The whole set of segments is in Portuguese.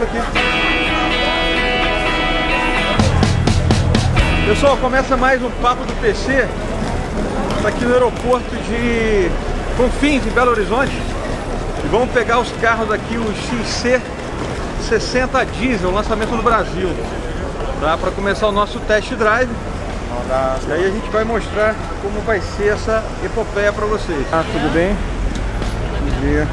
tranquilo aqui. Pessoal, começa mais um Papo do PC. Tá aqui no aeroporto de Confins, em Belo Horizonte. E vamos pegar os carros aqui, o XC60 Diesel, lançamento no Brasil, tá? Para começar o nosso test drive. E aí a gente vai mostrar como vai ser essa epopeia para vocês. Ah, tudo bem? Bom dia.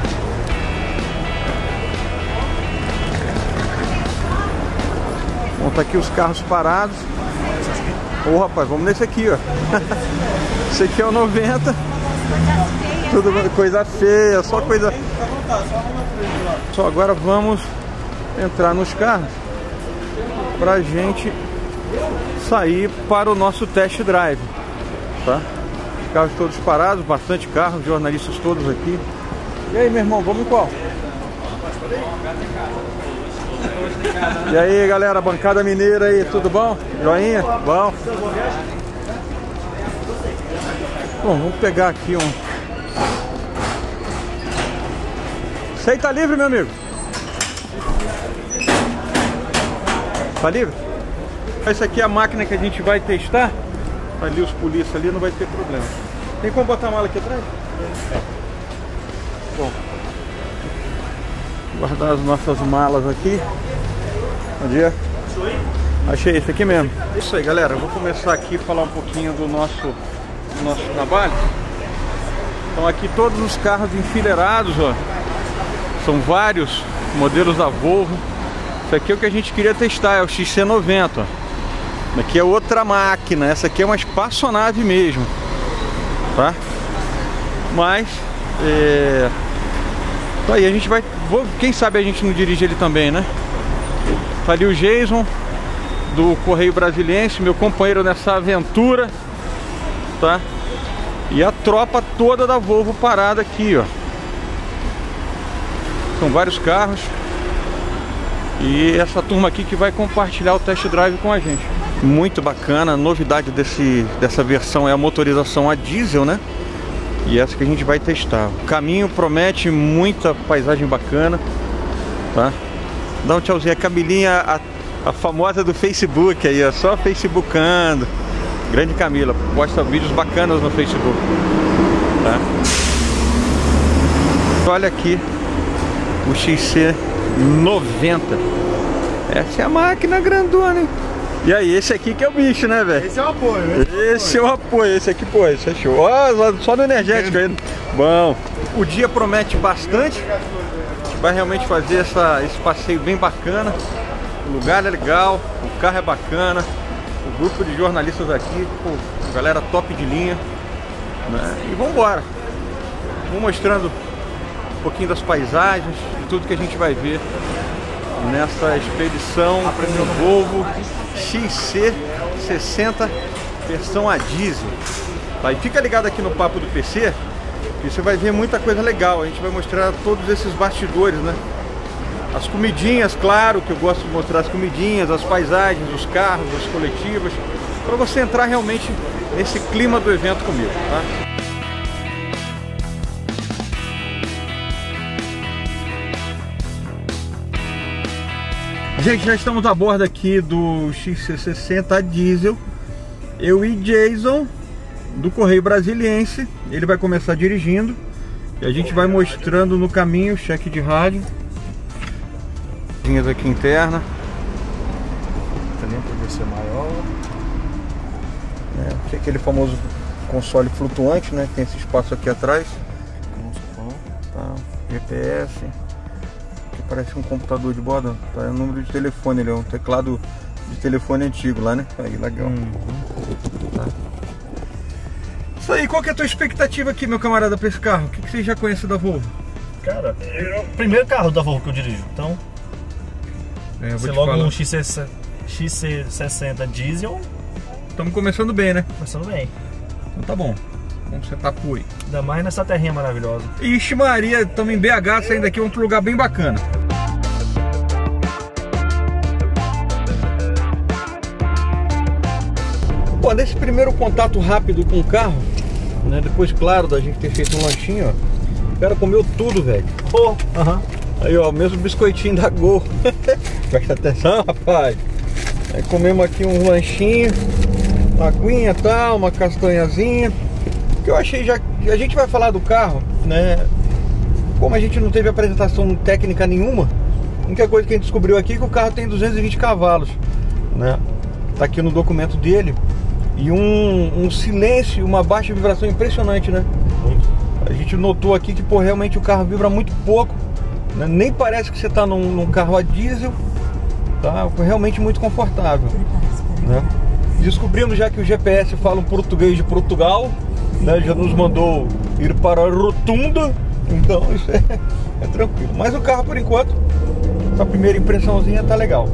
Bom, tá aqui os carros parados. Ô rapaz, vamos nesse aqui, ó. Esse aqui é o 90. Tudo coisa feia, só coisa. Só agora vamos entrar nos carros pra gente sair para o nosso test drive, tá? Os carros todos parados, bastante carros, jornalistas todos aqui. E aí, meu irmão, vamos em qual? E aí, galera, bancada mineira aí, tudo bom? Joinha? Bom? Bom, vamos pegar aqui um. Você aí tá livre, meu amigo? Tá livre? Essa aqui é a máquina que a gente vai testar. Ali os polícias ali, não vai ter problema. Tem como botar a mala aqui atrás? Bom, guardar as nossas malas aqui. Bom dia. Achei esse aqui mesmo. Isso aí, galera. Eu vou começar aqui a falar um pouquinho do nosso trabalho. Então aqui todos os carros enfileirados, ó. São vários modelos da Volvo. Isso aqui é o que a gente queria testar, é o XC90, ó. Aqui é outra máquina, essa aqui é uma espaçonave mesmo, tá? Mas aí a gente vai, quem sabe a gente não dirige ele também, né? Tá ali o Jason do Correio Brasiliense, meu companheiro nessa aventura, tá? E a tropa toda da Volvo parada aqui, ó. São vários carros. E essa turma aqui que vai compartilhar o test drive com a gente. Muito bacana, a novidade dessa versão é a motorização a diesel, né? E essa que a gente vai testar. O caminho promete muita paisagem bacana, tá? Dá um tchauzinho, a Camilinha, a famosa do Facebook aí, ó, só facebookando. Grande Camila, posta vídeos bacanas no Facebook, tá? Olha aqui o XC90. Essa é a máquina grandona, hein? E aí, esse aqui que é o bicho, né, velho? Esse é o apoio. Esse é o apoio, esse aqui, pô, esse é show. Ó, só no energético ainda. Bom, o dia promete bastante. A gente vai realmente fazer esse passeio bem bacana. O lugar é legal, o carro é bacana. O grupo de jornalistas aqui, pô, galera top de linha, né? E vambora. Vou mostrando um pouquinho das paisagens e tudo que a gente vai ver nessa expedição com o Volvo XC60 versão a diesel, tá? E fica ligado aqui no Papo do PC, que você vai ver muita coisa legal. A gente vai mostrar todos esses bastidores, né? As comidinhas, claro, que eu gosto de mostrar as comidinhas, as paisagens, os carros, as coletivas, para você entrar realmente nesse clima do evento comigo, tá? Gente, já estamos a bordo aqui do XC60 diesel. Eu e Jason do Correio Brasiliense. Ele vai começar dirigindo e a gente vai mostrando no caminho o cheque de rádio. Aqui interna. Também podia ser maior. É aquele famoso console flutuante, né? Tem esse espaço aqui atrás. Tá, GPS. Parece um computador de bordo, tá? É o número de telefone, ele é um teclado de telefone antigo lá, né? Aí, legal. Tá. Isso aí, qual que é a tua expectativa aqui, meu camarada, pra esse carro? O que você já conhece da Volvo? Cara, é o primeiro carro da Volvo que eu dirijo, então... Você logo um XC60 diesel... Estamos começando bem, né? Começando bem. Então tá bom. Vamos sentar pro aí. Ainda mais nessa terrinha maravilhosa. Ixi Maria, estamos em BH, saindo daqui, vamos pro lugar bem bacana. Bom, nesse primeiro contato rápido com o carro, né, depois, claro, da gente ter feito um lanchinho, ó, o cara comeu tudo, velho. Aí, ó, mesmo biscoitinho da Gol. Presta atenção, rapaz. Aí comemos aqui um lanchinho, uma aguinha e tal, uma castanhazinha. Que eu achei, já a gente vai falar do carro, né? Como a gente não teve apresentação técnica nenhuma, a única coisa que a gente descobriu aqui é que o carro tem 220 cavalos, né? Tá aqui no documento dele. E um silêncio, uma baixa vibração impressionante, né? A gente notou aqui que, pô, realmente o carro vibra muito pouco, né? Nem parece que você tá num carro a diesel, tá? Realmente muito confortável, né? Descobrimos já que o GPS fala um português de Portugal, né? Já nos mandou ir para a Rotunda, então isso é tranquilo. Mas o carro, por enquanto, essa primeira impressãozinha tá legal.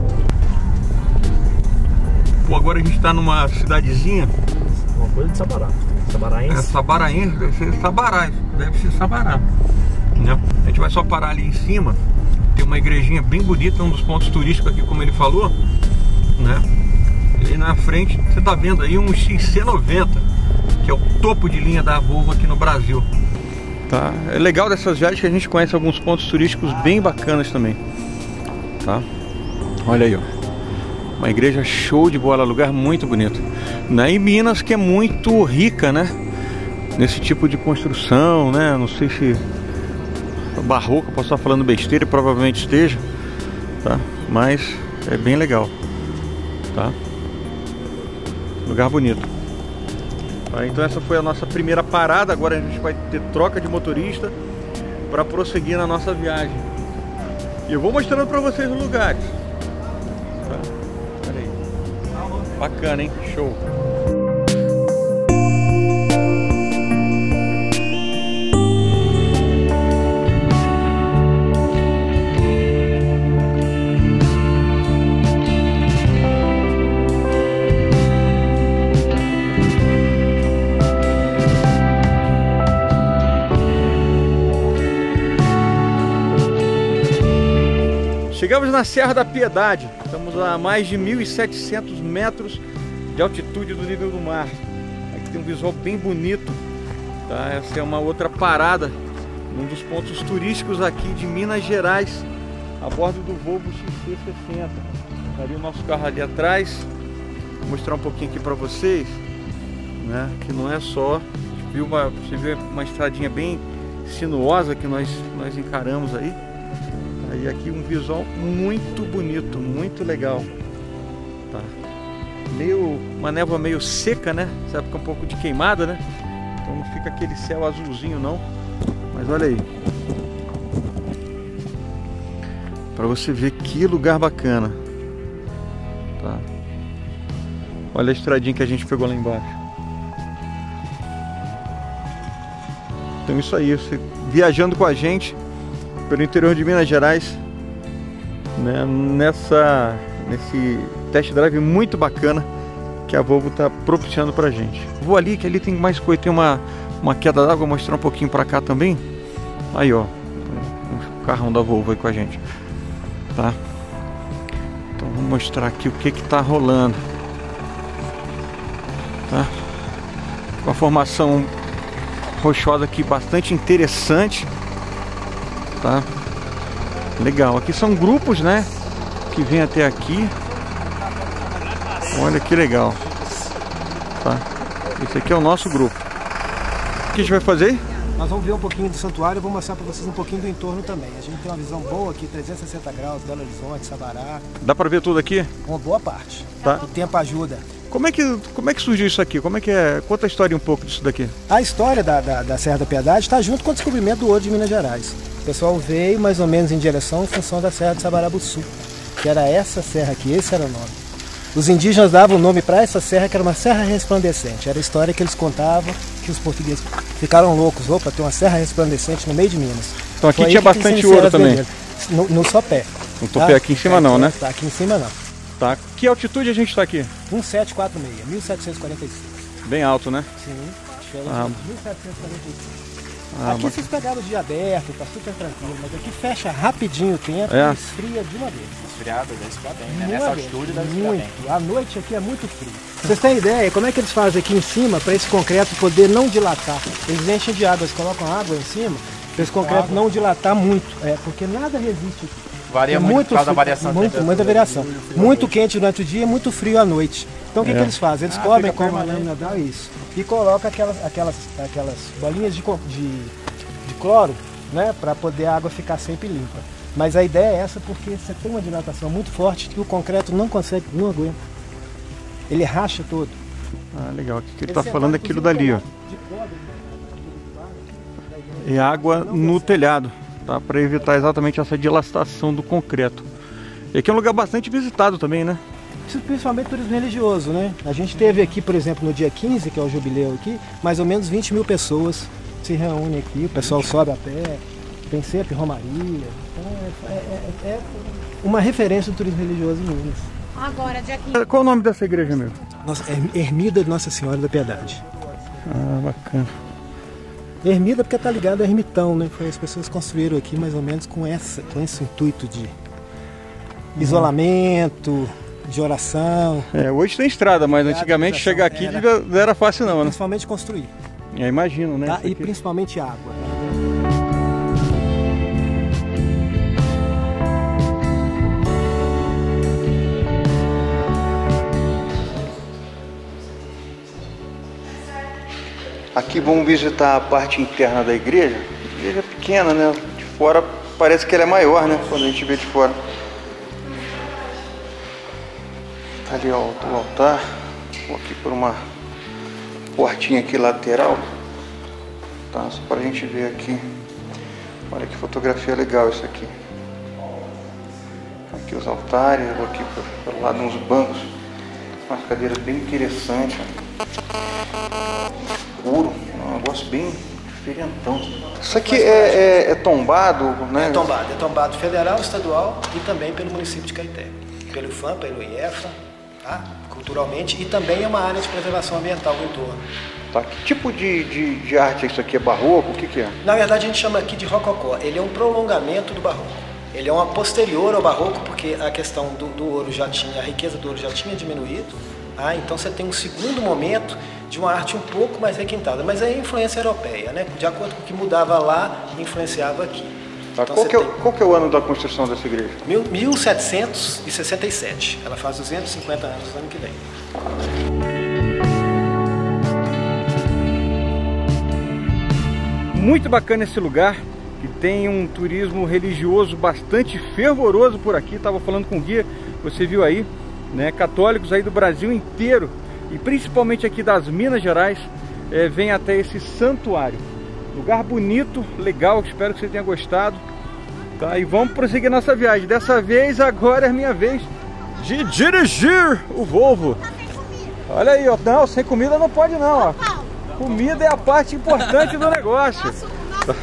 Pô, agora a gente tá numa cidadezinha. Uma coisa de Sabará. Sabaraense? É, Sabaraense, deve ser Sabará, deve ser Sabará, né? A gente vai só parar ali em cima. Tem uma igrejinha bem bonita, um dos pontos turísticos aqui, como ele falou, né? E na frente, você tá vendo aí um XC90, que é o topo de linha da Volvo aqui no Brasil. Tá? É legal dessas viagens que a gente conhece alguns pontos turísticos bem bacanas também, tá? Olha aí, ó. Uma igreja show de bola, lugar muito bonito, né? E Minas, que é muito rica, né? Nesse tipo de construção, né? Não sei se barroco, posso estar falando besteira, provavelmente esteja, tá? Mas é bem legal, tá? Lugar bonito. Tá? Então essa foi a nossa primeira parada. Agora a gente vai ter troca de motorista para prosseguir na nossa viagem. E eu vou mostrando para vocês os lugares. Tá? Olha aí. Bacana, hein? Show. Chegamos na Serra da Piedade, estamos a mais de 1.700 metros de altitude do nível do mar. Aqui tem um visual bem bonito, tá? Essa é uma outra parada, um dos pontos turísticos aqui de Minas Gerais, a bordo do Volvo XC60. Tá ali o nosso carro ali atrás. Vou mostrar um pouquinho aqui para vocês, né? Que não é só, você viu uma estradinha bem sinuosa que nós encaramos aí. E aqui um visual muito bonito, muito legal, tá? Uma névoa meio seca, né? Essa época um pouco de queimada, né? Então não fica aquele céu azulzinho não. Mas olha aí, para você ver que lugar bacana, tá? Olha a estradinha que a gente pegou lá embaixo. Então isso aí, você viajando com a gente pelo interior de Minas Gerais, né, nesse test drive muito bacana que a Volvo está propiciando pra gente. Vou ali, que ali tem mais coisa, tem uma queda d'água, vou mostrar um pouquinho pra cá também. Aí, ó, o carrão da Volvo aí com a gente, tá? Então vou mostrar aqui o que tá rolando, tá? Uma formação rochosa aqui bastante interessante. Tá? Legal, aqui são grupos, né, que vêm até aqui. Olha que legal, tá? Esse aqui é o nosso grupo. O que a gente vai fazer? Nós vamos ver um pouquinho do santuário e vou mostrar para vocês um pouquinho do entorno também. A gente tem uma visão boa aqui, 360 graus, Belo Horizonte, Sabará. Dá para ver tudo aqui? Uma boa parte, tá? O tempo ajuda. Como é que surgiu isso aqui? Como é que é? Conta a história um pouco disso daqui. A história da Serra da Piedade está junto com o descobrimento do ouro de Minas Gerais. O pessoal veio mais ou menos em função da Serra de Sabarabuçu, que era essa serra aqui, esse era o nome. Os indígenas davam o nome para essa serra, que era uma serra resplandecente. Era a história que eles contavam, que os portugueses ficaram loucos. Opa, tem uma serra resplandecente no meio de Minas. Então aqui tinha bastante ouro também. No sopé. No topé aqui em cima não, né? Tá, aqui em cima não. Tá. Que altitude a gente está aqui? 1746, 1746. Bem alto, né? Sim, diferente. 1746. Aqui vocês pegaram o dia aberto, tá super tranquilo, mas aqui fecha rapidinho o tempo e esfria de uma vez. Esfriado, deve esfriar bem, né? Nessa altitude deve esfriar bem. A noite aqui é muito frio. Vocês têm ideia como é que eles fazem aqui em cima para esse concreto poder não dilatar? Eles enchem de água, eles colocam água em cima Para esse concreto não dilatar muito, porque nada resiste aqui. Varia muito por causa da variação. Muita variação. Muito quente durante o dia e muito frio à noite. Então o que eles fazem? Eles cobrem com uma lâmina d'água, isso, e colocam aquelas bolinhas de cloro, né, para poder a água ficar sempre limpa. Mas a ideia é essa porque você tem uma dilatação muito forte que o concreto não aguenta. Ele racha todo. Ah, legal. O que ele está falando é aquilo dali, ó. É água no telhado, tá? Para evitar exatamente essa dilatação do concreto. E aqui é um lugar bastante visitado também, né? Principalmente turismo religioso, né? A gente teve aqui, por exemplo, no dia 15, que é o jubileu aqui, mais ou menos 20 mil pessoas se reúnem aqui, o pessoal sobe a pé, tem sempre romaria. Então é uma referência do turismo religioso em Minas. Agora, dia 15. Qual o nome dessa igreja mesmo? Ermida de Nossa Senhora da Piedade. Ah, bacana. Ermida porque está ligado a ermitão, né? As pessoas construíram aqui mais ou menos com esse intuito de isolamento, de oração. Hoje tem estrada, mas antigamente chegar aqui não era fácil não, né? Principalmente construir. Imagino, né? Tá? E principalmente água. Aqui vamos visitar a parte interna da igreja. A igreja é pequena, né? De fora parece que ela é maior, né? Quando a gente vê de fora. Tá ali ó, o altar. Vou aqui por uma portinha aqui lateral. Tá? Só para a gente ver aqui. Olha que fotografia legal isso aqui. Aqui os altares, vou aqui pelo lado uns bancos. Umas cadeiras bem interessantes. Escuro, um negócio bem diferentão. Isso aqui é tombado, né? É tombado federal, estadual e também pelo município de Caeté. Pelo IFAM, pelo IEFA, tá? Culturalmente, e também é uma área de preservação ambiental no entorno. Tá. Que tipo de arte é isso aqui? É barroco? O que é? Na verdade a gente chama aqui de rococó. Ele é um prolongamento do barroco. Ele é uma posterior ao barroco porque a questão do ouro a riqueza do ouro já tinha diminuído. Então você tem um segundo momento de uma arte um pouco mais requintada, mas é a influência europeia, né? De acordo com o que mudava lá, influenciava aqui. Tá. Então, qual que é o ano da construção dessa igreja? 1767. Ela faz 250 anos no ano que vem. Muito bacana esse lugar, que tem um turismo religioso bastante fervoroso por aqui. Estava falando com o guia, você viu aí, né? Católicos aí do Brasil inteiro e principalmente aqui das Minas Gerais vem até esse santuário. Lugar bonito, legal, espero que você tenha gostado. Tá, e vamos prosseguir nossa viagem. Dessa vez, agora é minha vez de dirigir o Volvo. Olha aí, ó. Não, sem comida não pode não, ó. Comida é a parte importante do negócio. Então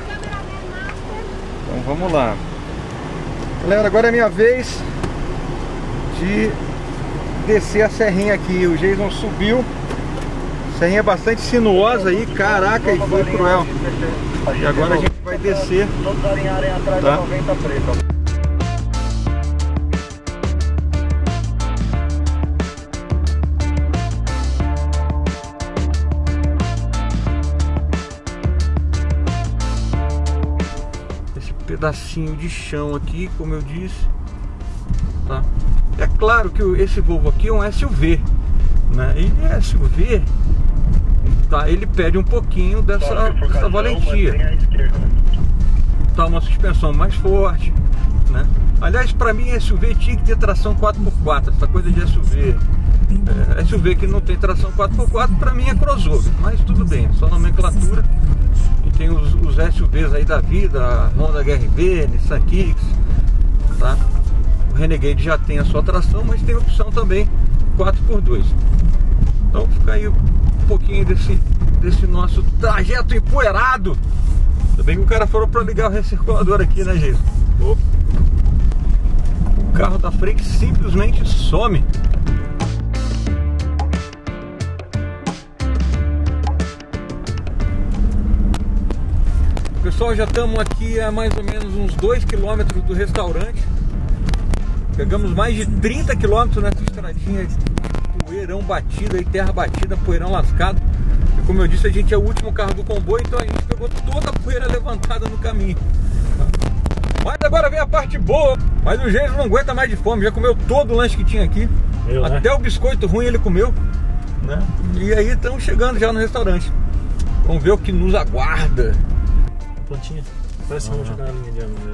vamos lá. Galera, agora é minha vez de descer a serrinha aqui. O Jason subiu. A serrinha é bastante sinuosa aí. Caraca, e foi cruel. E agora a gente vai descer. Tá? Esse pedacinho de chão aqui, como eu disse, tá? É claro que esse Volvo aqui é um SUV, né? E SUV, tá? Ele pede um pouquinho dessa valentia. Tá, uma suspensão mais forte, né? Aliás, para mim SUV tinha que ter tração 4x4, essa coisa de SUV. SUV que não tem tração 4x4 para mim é crossover, mas tudo bem, só nomenclatura. E tem os SUVs aí da vida, a Honda HR-V, Nissan Kicks, tá? O Renegade já tem a sua tração, mas tem opção também 4x2. Então fica aí um pouquinho desse nosso trajeto empoeirado. Ainda bem que o cara falou para ligar o recirculador aqui, né, Jason? O carro da frente simplesmente some. Pessoal, já estamos aqui a mais ou menos uns 2 km do restaurante. Pegamos mais de 30 km nessa estradinha, poeirão batido, aí, terra batida, poeirão lascado. Como eu disse, a gente é o último carro do comboio, então a gente pegou toda a poeira levantada no caminho. Mas agora vem a parte boa. Mas o Gênesis não aguenta mais de fome, já comeu todo o lanche que tinha aqui. Até o biscoito ruim ele comeu, né? E aí estamos chegando já no restaurante. Vamos ver o que nos aguarda. Plantinha. Parece que vamos jogar na linha de ângulo.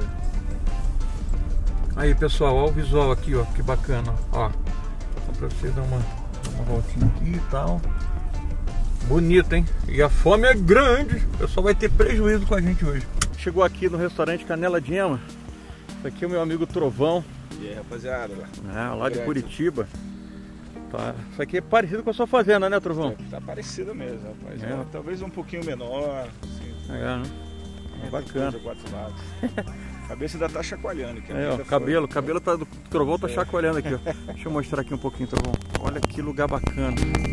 Aí pessoal, olha o visual aqui, ó, que bacana, ó. Só pra vocês dar uma voltinha aqui e tal. Bonito, hein? E a fome é grande. O pessoal vai ter prejuízo com a gente hoje. Chegou aqui no restaurante Canela de Ema. Esse aqui é o meu amigo Trovão. E aí, rapaziada? Lá de Curitiba. Tá. Isso aqui é parecido com a sua fazenda, né, Trovão? Tá parecido mesmo, rapaz. Talvez um pouquinho menor. Assim, né? Bacana. Quatro lados. A cabeça ainda tá chacoalhando aqui. Ó, cabelo tá, do Trovão tá chacoalhando aqui, ó. Deixa eu mostrar aqui um pouquinho, Trovão. Olha que lugar bacana.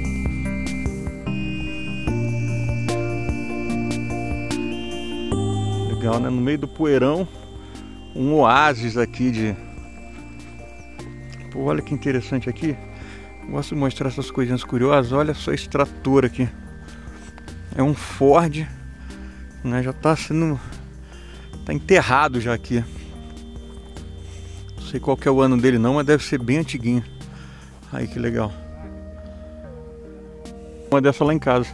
Legal, né? No meio do poeirão, um oásis aqui de... Pô, olha que interessante aqui. Gosto de mostrar essas coisinhas curiosas. Olha só esse trator aqui. É um Ford, né? Já tá sendo... Tá enterrado já aqui. Não sei qual que é o ano dele não, mas deve ser bem antiguinho. Aí que legal. Uma dessa lá em casa.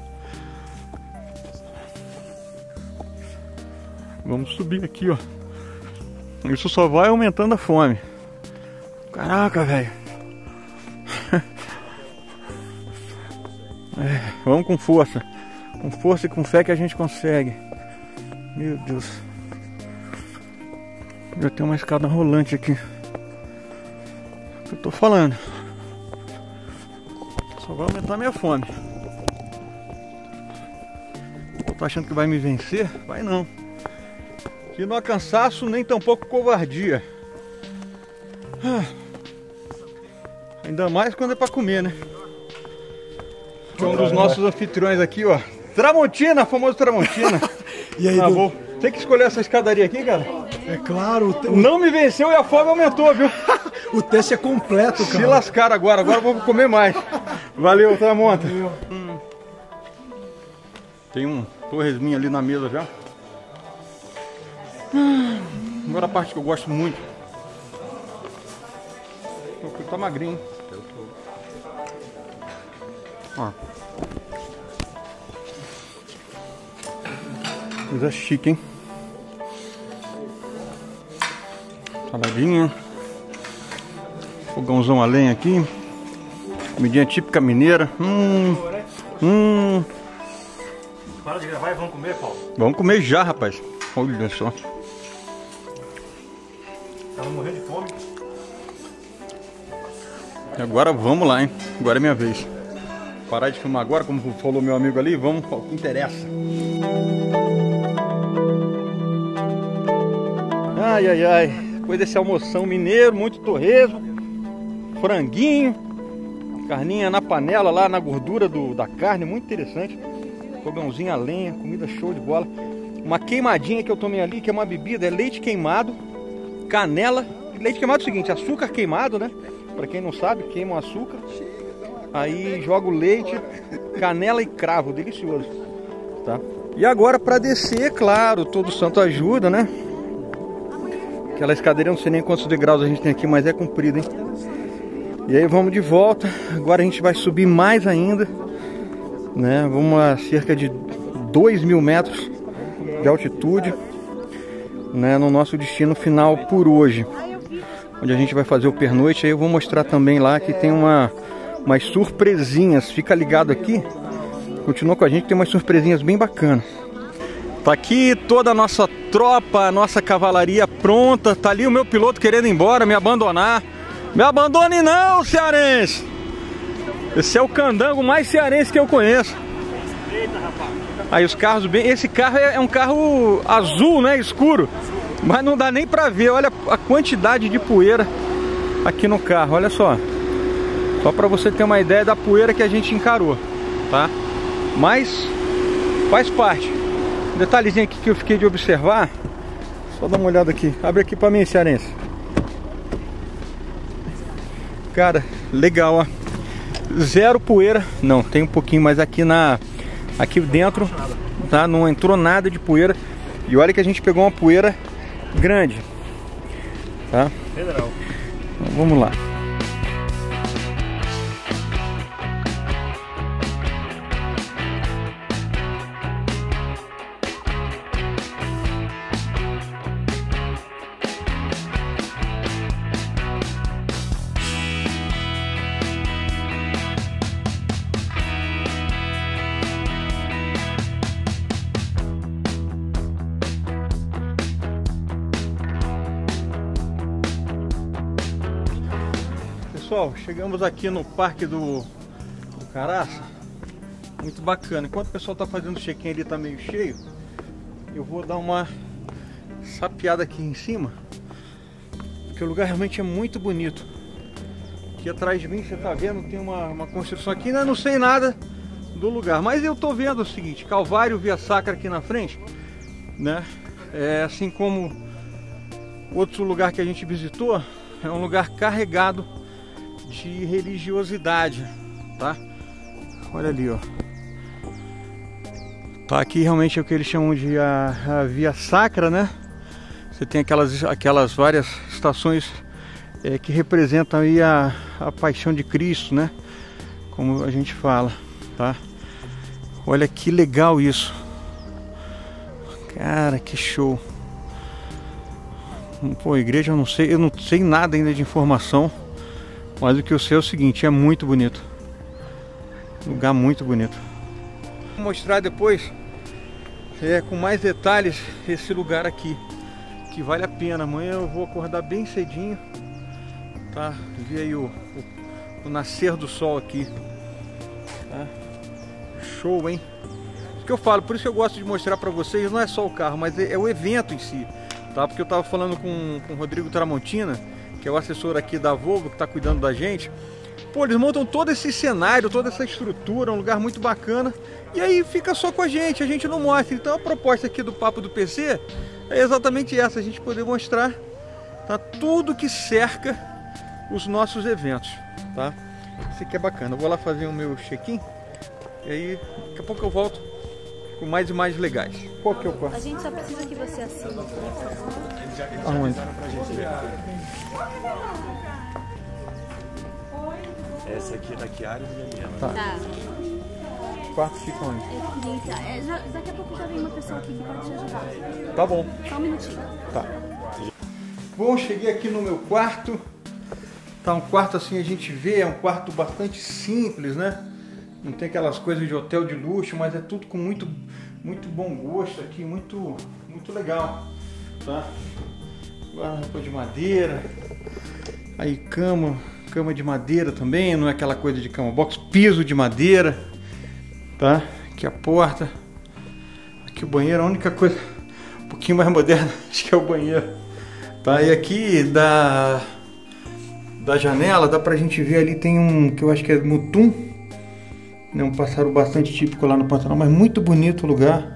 Vamos subir aqui, ó. Isso só vai aumentando a fome. Caraca, velho. Vamos com força. Com força e com fé que a gente consegue. Meu Deus. Já tem uma escada rolante aqui. É o que eu tô falando. Só vai aumentar a minha fome. Eu tô achando que vai me vencer? Vai não. Que não há cansaço, nem tampouco covardia. Ainda mais quando é pra comer, né? Que é um dos nossos anfitriões aqui, ó. Tramontina, famoso Tramontina. E aí, vou ter que escolher essa escadaria aqui, cara? É claro. Não me venceu e a fome aumentou, viu? O teste é completo, cara. Se lascaram agora eu vou comer mais. Valeu, Tramonta. Tem um torresminho ali na mesa já. Agora a parte que eu gosto muito. Tá magrinho. Ó. Coisa chique, hein? Saladinha. Fogãozão a lenha aqui. Comidinha típica mineira. Para de gravar e vamos comer, Paulo? Vamos comer já, rapaz. Olha só. Tava morrendo de fome. E agora vamos lá, hein? Agora é minha vez. Parar de filmar agora, como falou meu amigo ali, vamos ao que interessa. Ai, ai, ai. Depois desse almoção mineiro, muito torresmo, franguinho, carninha na panela lá na gordura da carne, muito interessante. Fogãozinho a lenha, comida show de bola. Uma queimadinha que eu tomei ali, que é uma bebida, é leite queimado, canela. Leite queimado é o seguinte, açúcar queimado, né? Pra quem não sabe, queima o açúcar. Aí joga o leite, canela e cravo, delicioso, tá? E agora para descer, claro, todo santo ajuda, né? Aquela escadeirinha, não sei nem quantos degraus a gente tem aqui, mas é comprida, hein? E aí vamos de volta. Agora a gente vai subir mais ainda, né? Vamos a cerca de 2.000 metros de altitude, né? No nosso destino final por hoje, onde a gente vai fazer o pernoite. Aí eu vou mostrar também lá que tem umas surpresinhas. Fica ligado aqui, continua com a gente, tem umas surpresinhas bem bacanas. Tá aqui toda a nossa tropa, a nossa cavalaria pronta. Tá ali o meu piloto querendo ir embora, me abandonar. Me abandone não, cearense! Esse é o candango mais cearense que eu conheço. Aí os carros bem... Esse carro é um carro azul, né? Escuro. Mas não dá nem pra ver. Olha a quantidade de poeira aqui no carro. Olha só. Só pra você ter uma ideia da poeira que a gente encarou, tá? Mas faz parte. Um detalhezinho aqui que eu fiquei de observar. Só dá uma olhada aqui. Abre aqui pra mim, cearense. Cara, legal, ó. Zero poeira. Não, tem um pouquinho, mas aqui Aqui dentro, tá? Não entrou nada de poeira. E olha que a gente pegou uma poeira grande, tá? Federal. Então, vamos lá. Pessoal, chegamos aqui no Parque do Caraça, muito bacana. Enquanto o pessoal está fazendo o check-in ali, tá meio cheio, eu vou dar uma sapeada aqui em cima, porque o lugar realmente é muito bonito. Aqui atrás de mim, você está vendo, tem uma construção aqui, ainda não sei nada do lugar, mas eu estou vendo o seguinte: Calvário, Via Sacra aqui na frente, né? Assim como outro lugar que a gente visitou, é um lugar carregado de religiosidade, tá? Olha ali, ó. Tá, aqui realmente é o que eles chamam de a Via Sacra, né? Você tem aquelas várias estações que representam aí a paixão de Cristo, né? Como a gente fala, tá? Olha que legal isso. Cara, que show. Pô, igreja eu não sei nada ainda de informação. Mas o que eu sei é o seguinte, é muito bonito. Lugar muito bonito. Vou mostrar depois com mais detalhes esse lugar aqui, que vale a pena. Amanhã eu vou acordar bem cedinho, tá? Ver aí o nascer do sol aqui, tá? Show, hein? Isso que eu falo, por isso que eu gosto de mostrar pra vocês, não é só o carro, mas é o evento em si, tá? Porque eu tava falando com o Rodrigo Tramontina, que é o assessor aqui da Volvo, que está cuidando da gente. Pô, eles montam todo esse cenário, toda essa estrutura, um lugar muito bacana, e aí fica só com a gente não mostra. Então a proposta aqui do Papo do PC é exatamente essa, a gente poder mostrar, tá, tudo que cerca os nossos eventos, tá? Isso aqui é bacana. Eu vou lá fazer o meu check-in, e aí daqui a pouco eu volto com mais imagens legais. Qual que é o quarto? A gente só precisa que você assine. Aonde? Essa aqui é da Chiara e da minha. Tá. Os quartos ficam onde? Daqui a pouco já vem uma pessoa aqui que pode te ajudar. Tá bom. Só um minutinho. Tá. Bom, cheguei aqui no meu quarto. Tá um quarto assim, a gente vê, é um quarto bastante simples, né? Não tem aquelas coisas de hotel de luxo, mas é tudo com muito bom gosto aqui, muito legal, tá? Guarda-roupa de madeira, aí cama de madeira também, não é aquela coisa de cama box, piso de madeira, tá? Aqui a porta, aqui o banheiro, a única coisa um pouquinho mais moderna, acho que é o banheiro, tá? E aqui da janela dá pra gente ver ali, tem um que eu acho que é mutum, né? Um pássaro bastante típico lá no Pantanal, mas muito bonito o lugar,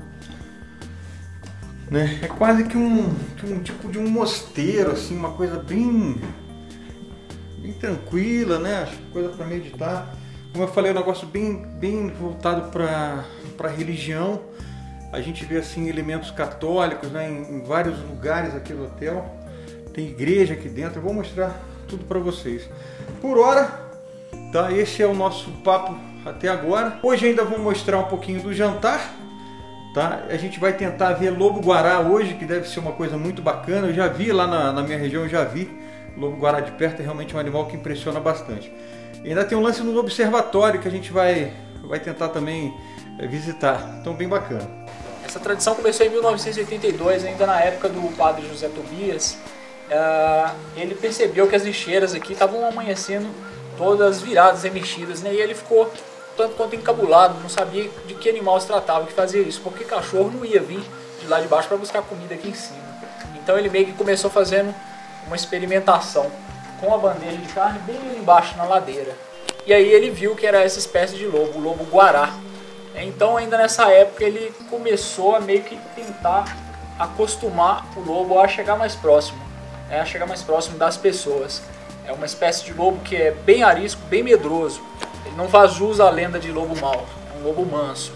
né? É quase que um tipo de um mosteiro, assim, uma coisa bem tranquila, né? Acho que coisa para meditar. Como eu falei, é um negócio bem voltado para religião. A gente vê assim elementos católicos, né? Em vários lugares aqui do hotel. Tem igreja aqui dentro. Eu vou mostrar tudo para vocês. Por hora, tá? Esse é o nosso papo até agora. Hoje ainda vou mostrar um pouquinho do jantar, tá? A gente vai tentar ver lobo-guará hoje, que deve ser uma coisa muito bacana. Eu já vi lá na minha região, eu já vi lobo-guará de perto, é realmente um animal que impressiona bastante. E ainda tem um lance no observatório que a gente vai tentar também visitar, então bem bacana. Essa tradição começou em 1982, ainda na época do padre José Tobias. Ele percebeu que as lixeiras aqui estavam amanhecendo todas viradas e mexidas, né? E ele ficou tanto quanto encabulado, não sabia de que animal se tratava que fazia isso, porque cachorro não ia vir de lá de baixo para buscar comida aqui em cima. Então ele meio que começou fazendo uma experimentação com a bandeja de carne bem ali embaixo na ladeira. E aí ele viu que era essa espécie de lobo, o lobo-guará. Então ainda nessa época ele começou a meio que tentar acostumar o lobo a chegar mais próximo, né? A chegar mais próximo das pessoas. É uma espécie de lobo que é bem arisco, bem medroso. Ele não faz jus à lenda de lobo mau, é um lobo manso.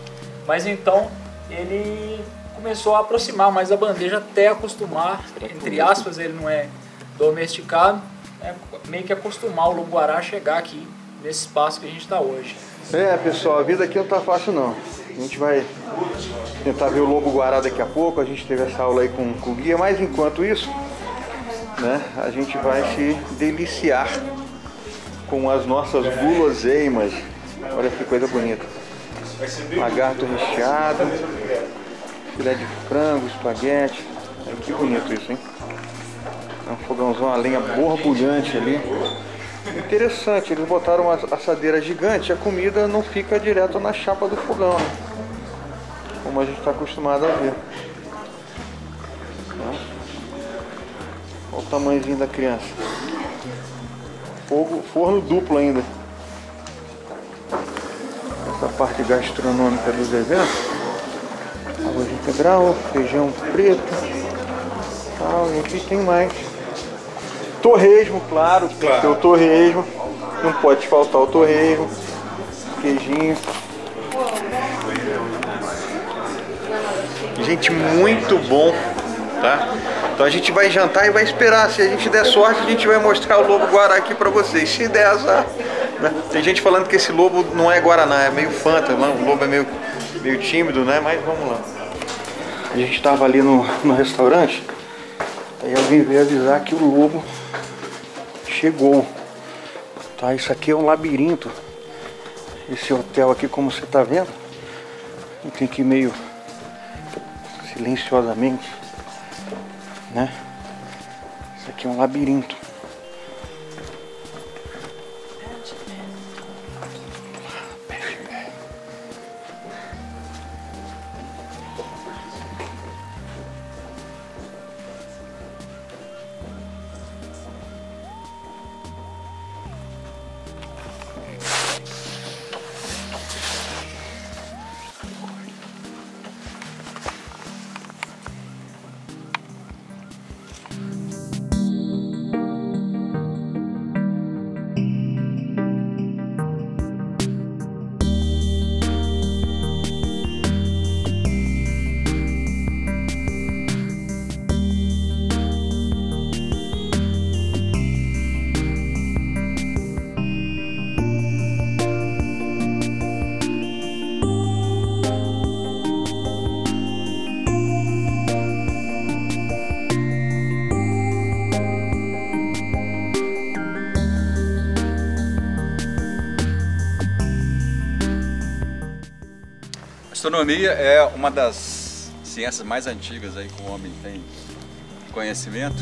Mas então ele começou a aproximar mais a bandeja até acostumar, entre aspas, ele não é domesticado, meio que acostumar o lobo-guará a chegar aqui nesse espaço que a gente está hoje. Pessoal, a vida aqui não tá fácil não. A gente vai tentar ver o lobo-guará daqui a pouco, a gente teve essa aula aí com o guia, mas enquanto isso, né, a gente vai se deliciar com as nossas guloseimas. Olha que coisa bonita. Lagarto recheado, filé de frango, espaguete. Que bonito isso, hein? É um fogãozão a lenha borbulhante ali. Interessante, eles botaram uma assadeira gigante, a comida não fica direto na chapa do fogão, né? Como a gente está acostumado a ver. Olha o tamanhozinho da criança. Forno duplo ainda. Essa parte gastronômica dos eventos. Arroz integral, feijão preto. E aqui tem mais. Torresmo, claro. Tem que ter o torresmo. Não pode faltar o torresmo. Queijinho. Gente, muito bom, tá? Então a gente vai jantar e vai esperar. Se a gente der sorte, a gente vai mostrar o lobo-guará aqui pra vocês. Se der azar, né? Tem gente falando que esse lobo não é guaraná, é meio fanta, né? O lobo é meio tímido, né? Mas vamos lá. A gente tava ali no restaurante, aí alguém veio avisar que o lobo chegou. Tá? Isso aqui é um labirinto. Esse hotel aqui, como você tá vendo, tem que ir meio silenciosamente, né? Isso aqui é um labirinto. Astronomia é uma das ciências mais antigas aí que o homem tem conhecimento.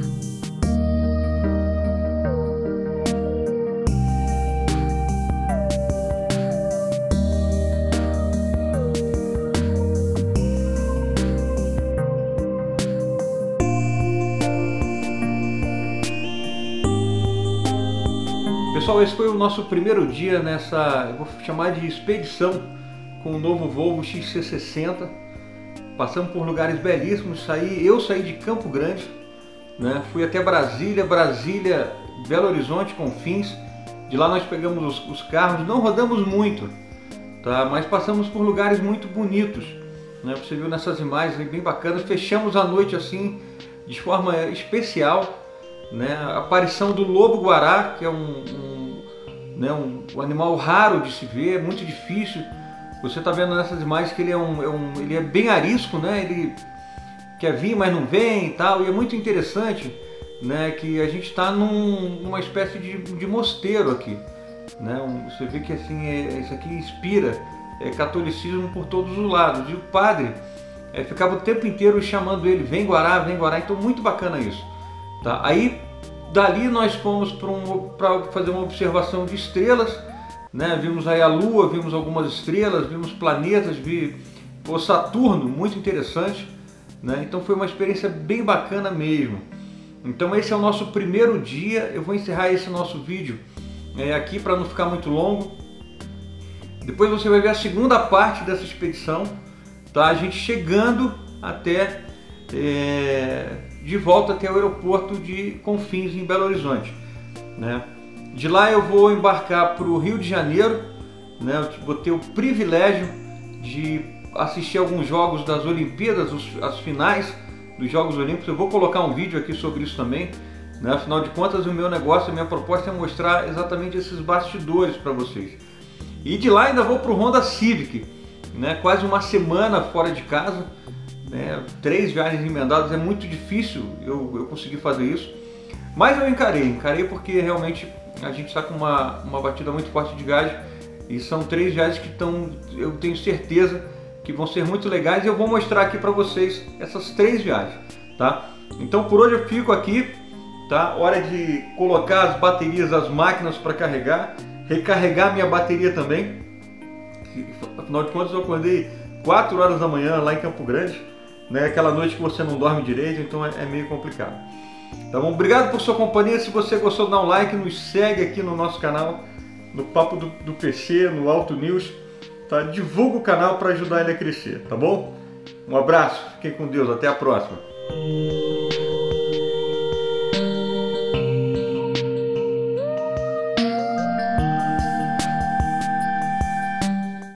Pessoal, esse foi o nosso primeiro dia nessa, eu vou chamar de expedição, com o novo Volvo XC60. Passamos por lugares belíssimos. Eu saí de Campo Grande, né? Fui até Brasília, Belo Horizonte, Confins. De lá nós pegamos os carros, não rodamos muito, tá? Mas passamos por lugares muito bonitos, né? Você viu nessas imagens bem bacanas. Fechamos a noite assim, de forma especial, né? A aparição do lobo-guará, que é um animal raro de se ver, é muito difícil. Você está vendo nessas imagens que ele é bem arisco, né? Ele quer vir, mas não vem e tal. E é muito interessante, né, que a gente está numa espécie de mosteiro aqui, né? Você vê que assim, isso aqui inspira catolicismo por todos os lados. E o padre ficava o tempo inteiro chamando ele, vem Guará, vem Guará. Então muito bacana isso, tá? Aí dali nós fomos para fazer uma observação de estrelas, né? Vimos aí a Lua, vimos algumas estrelas, vimos planetas, o Saturno, muito interessante, né? Então foi uma experiência bem bacana mesmo. Então esse é o nosso primeiro dia. Eu vou encerrar esse nosso vídeo aqui para não ficar muito longo. Depois você vai ver a segunda parte dessa expedição, tá? A gente chegando até de volta até o aeroporto de Confins, em Belo Horizonte, né? De lá eu vou embarcar para o Rio de Janeiro, né? Eu vou ter o privilégio de assistir alguns jogos das Olimpíadas, as finais dos Jogos Olímpicos. Eu vou colocar um vídeo aqui sobre isso também, né? Afinal de contas, o meu negócio, a minha proposta é mostrar exatamente esses bastidores para vocês. E de lá ainda vou para o Honda Civic, né? Quase uma semana fora de casa, né? 3 viagens emendadas, é muito difícil eu conseguir fazer isso. Mas eu encarei porque realmente a gente está com uma batida muito forte de gás. E são 3 viagens que eu tenho certeza que vão ser muito legais, e eu vou mostrar aqui para vocês essas 3 viagens, tá? Então por hoje eu fico aqui, tá? Hora de colocar as baterias das máquinas para carregar, recarregar minha bateria também. Afinal de contas eu acordei 4 horas da manhã lá em Campo Grande, né? Aquela noite que você não dorme direito, então é meio complicado. Tá bom? Obrigado por sua companhia. Se você gostou, dá um like, nos segue aqui no nosso canal, no Papo do PC, no Auto News, tá? Divulga o canal para ajudar ele a crescer, tá bom? Um abraço, fiquem com Deus, até a próxima.